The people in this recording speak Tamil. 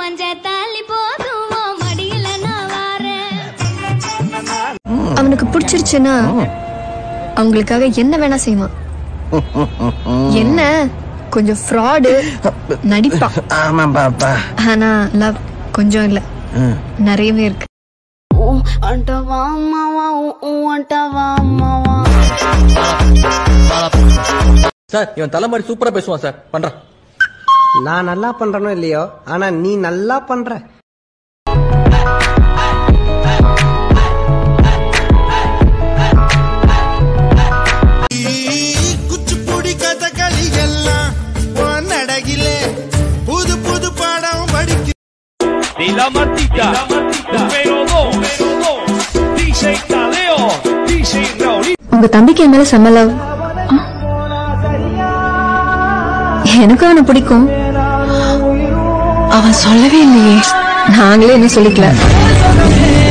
அவனுக்கு பிடிச்சிருச்சுன்னா அவங்களுக்காக என்ன வேணா செய்வான். என்ன கொஞ்சம் ஃப்ராடு நடிப்பான். ஆனா லவ் கொஞ்சம் இல்ல, நிறையவே இருக்கு. சார் இவன் தலைமாரி சூப்பரா பேசுவான் சார். பண்றான். நான் நல்லா பண்றனோ இல்லையோ, ஆனா நீ நல்லா பண்ற. குச்சிப்புடி கதகளி எல்லாம் நடகிலே புது புது பாடம் படிக்க. La matita, número 2, DJ Tadeo, DJ Raúl. உங்க தம்பிக்கு என் மேல செம்ம லவ். எனக்கு அவனை பிடிக்கும். அவன் சொல்லவே இல்லையே, நாங்களே என்ன சொல்லிக்கல.